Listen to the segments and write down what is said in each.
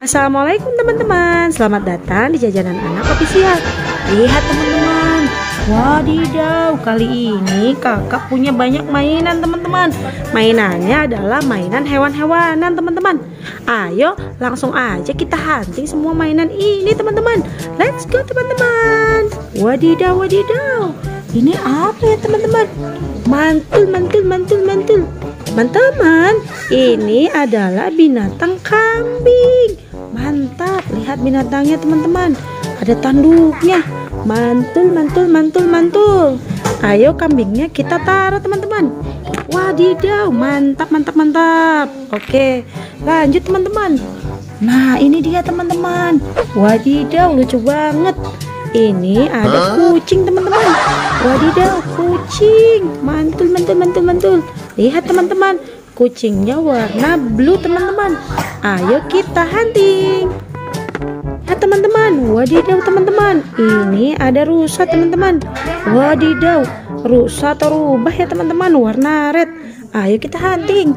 Assalamualaikum teman-teman, selamat datang di Jajanan Anak Official. Lihat teman-teman, wadidaw, kali ini kakak punya banyak mainan teman-teman. Mainannya adalah mainan hewan-hewanan teman-teman. Ayo langsung aja kita hunting semua mainan ini teman-teman. Let's go teman-teman. Wadidaw, wadidaw, ini apa ya teman-teman? Mantul, mantul, mantul, mantul. Teman-teman, ini adalah binatang kambing. Mantap, lihat binatangnya teman-teman. Ada tanduknya. Mantul, mantul, mantul, mantul. Ayo kambingnya kita taruh teman-teman. Wadidaw, mantap, mantap, mantap. Oke, lanjut teman-teman. Nah, ini dia teman-teman. Wadidaw, lucu banget. Ini ada kucing teman-teman. Wadidaw, kucing. Mantul, mantul, mantul, mantul. Lihat teman-teman, kucingnya warna blue teman-teman. Ayo kita hunting. Ya teman-teman, wadidaw teman-teman, ini ada rusa teman-teman. Wadidaw, rusa atau rubah ya teman-teman, warna red. Ayo kita hunting.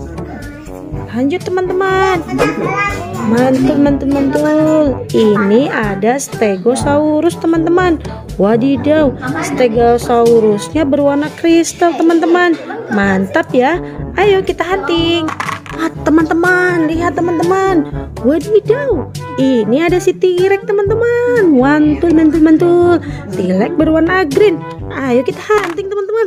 Lanjut teman-teman. Mantul, mantul, mantul. Ini ada stegosaurus teman-teman. Wadidaw, stegosaurusnya berwarna kristal teman-teman. Mantap ya. Ayo kita hunting. Teman-teman, lihat teman-teman. Wadidaw, ini ada si T-Rex teman-teman. Mantul, mantul, mantul. T-Rex berwarna green. Ayo kita hunting teman-teman.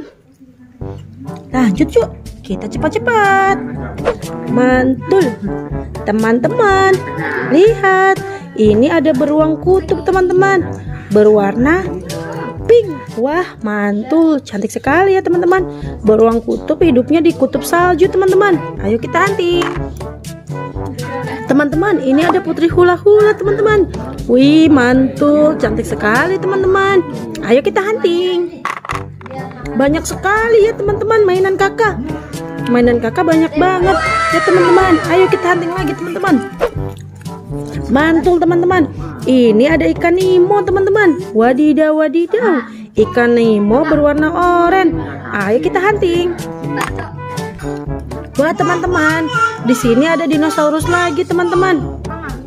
Lanjut yuk, kita cepat-cepat. Mantul. Teman-teman, lihat, ini ada beruang kutub teman-teman, berwarna pink. Wah, mantul, cantik sekali ya teman-teman. Beruang kutub hidupnya di kutub salju teman-teman. Ayo kita hunting. Teman-teman, ini ada putri hula-hula teman-teman. Wih, mantul, cantik sekali teman-teman. Ayo kita hunting. Banyak sekali ya teman-teman mainan kakak. Mainan kakak banyak banget ya teman-teman. Ayo kita hunting lagi teman-teman. Mantul teman-teman. Ini ada ikan Nemo teman-teman. Wadidaw, wadidaw. Ikan Nemo berwarna oranye. Ayo kita hunting. Wah teman-teman, di sini ada dinosaurus lagi teman-teman.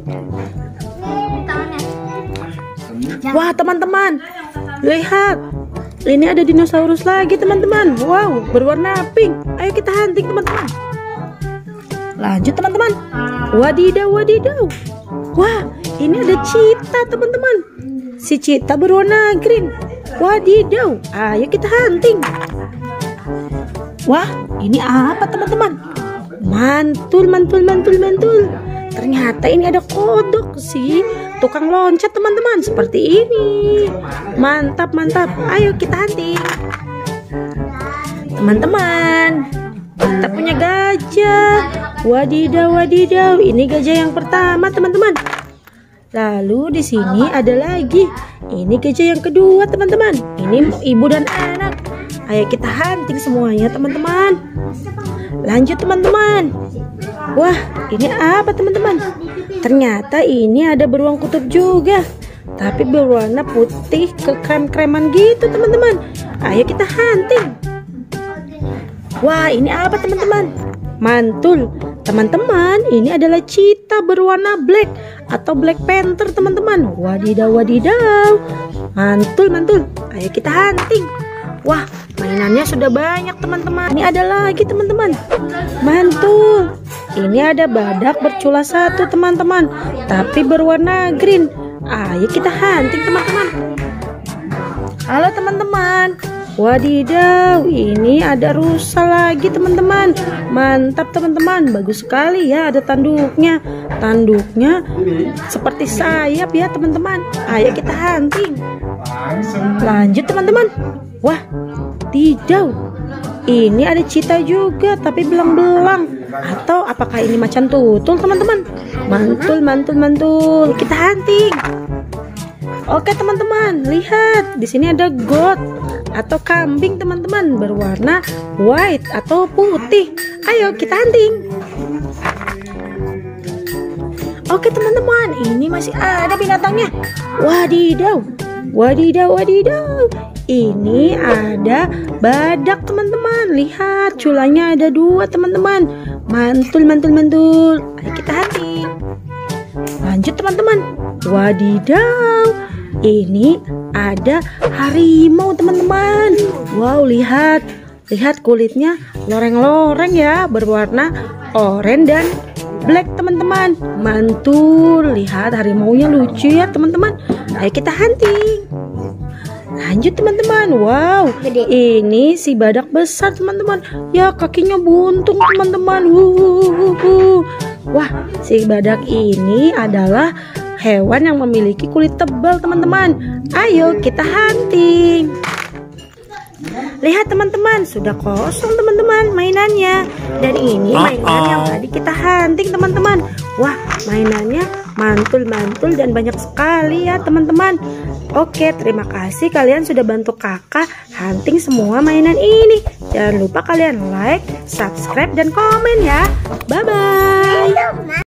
Wah teman-teman, lihat. Ini ada dinosaurus lagi teman-teman. Wow, berwarna pink. Ayo kita hunting teman-teman. Lanjut teman-teman. Wadidaw, wadidaw. Wah, ini ada cheetah teman-teman. Si cheetah berwarna green. Wadidaw, ayo kita hunting. Wah, ini apa teman-teman? Mantul, mantul, mantul, mantul. Ternyata ini ada kodok sih, tukang loncat teman-teman, seperti ini. Mantap, mantap. Ayo kita hunting. Teman-teman, kita punya gajah. Wadidaw, wadidaw. Ini gajah yang pertama teman-teman. Lalu di sini ada lagi. Ini gajah yang kedua teman-teman. Ini ibu dan anak. Ayo kita hunting semuanya teman-teman. Lanjut teman-teman. Wah, ini apa teman-teman? Ternyata ini ada beruang kutub juga, tapi berwarna putih ke krem-kreman gitu teman-teman. Ayo kita hunting. Wah, ini apa teman-teman? Mantul. Teman-teman, ini adalah cheetah berwarna black atau black panther teman-teman. Wadidaw, wadidaw. Mantul, mantul. Ayo kita hunting. Wah, mainannya sudah banyak teman-teman. Ini ada lagi teman-teman. Mantul. Ini ada badak bercula satu teman-teman, tapi berwarna green. Ayo kita hunting teman-teman. Halo teman-teman. Wadidaw, ini ada rusa lagi teman-teman. Mantap teman-teman, bagus sekali ya, ada tanduknya. Tanduknya seperti sayap ya teman-teman. Ayo kita hunting. Lanjut teman-teman. Wah, tidak. Ini ada cheetah juga, tapi belang-belang. Atau apakah ini macan tutul teman-teman? Mantul, mantul, mantul. Kita hunting. Oke teman-teman, lihat di sini ada goat atau kambing teman-teman, berwarna white atau putih. Ayo kita hunting. Oke teman-teman, ini masih ada binatangnya. Wadidaw, wadidaw, wadidaw. Ini ada badak teman-teman. Lihat, culanya ada 2 teman-teman. Mantul, mantul, mantul. Ayo kita hunting. Lanjut teman-teman. Wadidaw, ini ada harimau teman-teman. Wow, lihat kulitnya loreng-loreng ya, berwarna oranye dan black teman-teman. Mantul, lihat harimaunya lucu ya teman-teman. Ayo kita hunting. Lanjut teman-teman. Wow, ini si badak besar teman-teman. Ya, kakinya buntung teman-teman. Wah, si badak ini adalah hewan yang memiliki kulit tebal teman-teman. Ayo kita hunting. Lihat teman-teman, sudah kosong teman-teman mainannya. Dan ini mainan yang tadi kita hunting teman-teman. Wah, mainannya mantul-mantul dan banyak sekali ya teman-teman. Oke, terima kasih kalian sudah bantu kakak hunting semua mainan ini. Jangan lupa kalian like, subscribe, dan komen ya. Bye-bye.